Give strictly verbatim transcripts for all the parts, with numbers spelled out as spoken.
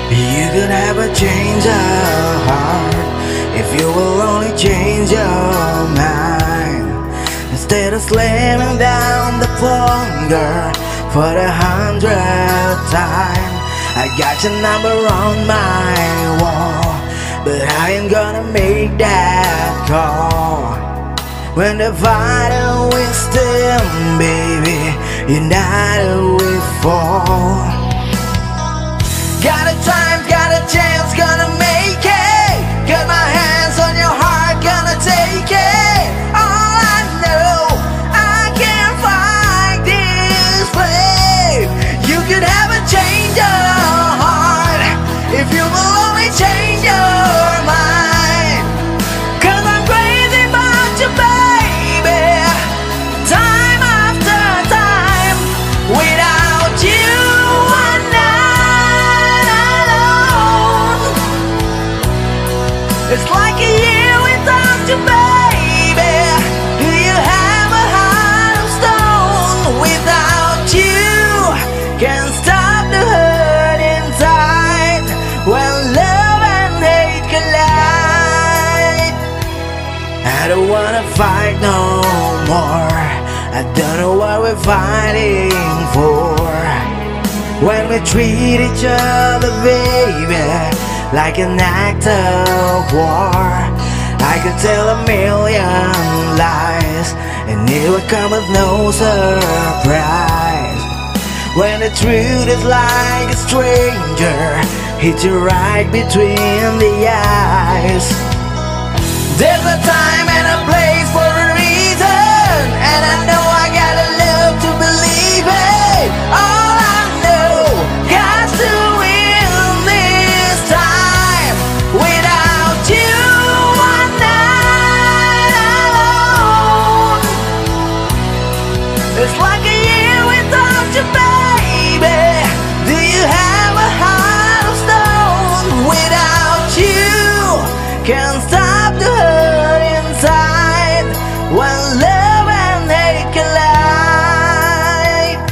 You could have a change of heart if you will only change your mind. Instead of slamming down the phone, girl, for the hundredth time. I got your number on my wall, but I ain't gonna make that call. When the final wisdom, baby, you're not we fall. Got a time, got a chance, gonna make it. Got my hands on your heart, gonna take it. All I know, I can't fight this flame. You could have a change of heart if you will only change your mind. Cause I'm crazy about you, baby, time after time. Without you, I'm not alone. It's like a year without you, baby. Do you have a heart of stone? Without you, can't stop the hurt inside when love and hate collide. I don't wanna fight no more. I don't know what we're fighting for. When we treat each other, baby, like an act of war. I could tell a million lies and it would come with no surprise. When the truth is like a stranger, hits you right between the eyes. There's a time and a place for a reason, and I know I gotta love to believe it. All I know, got to win this time. Without you, I'm not alone. It's like a year without you, baby. Do you have a heart of stone? Without you, can't stop the hurt inside when love and hate collide.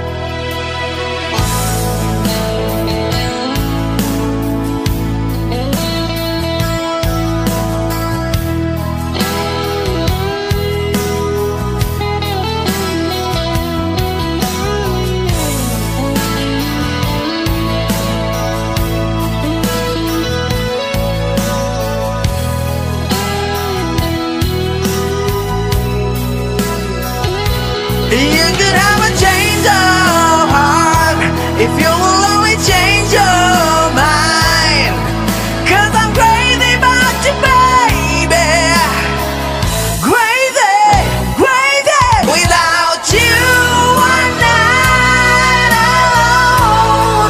You could have a change of heart if you will only change your mind. Cause I'm crazy about you, baby. Crazy, crazy. Without you, I'm not alone.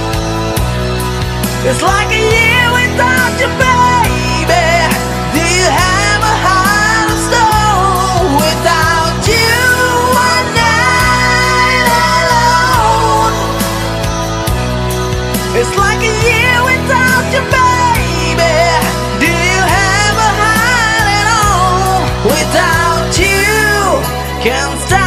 It's like a year without you, baby. Do you have a heart of stone? Without you, it's like a year without you, baby. Do you have a heart at all? Without you, can't stop.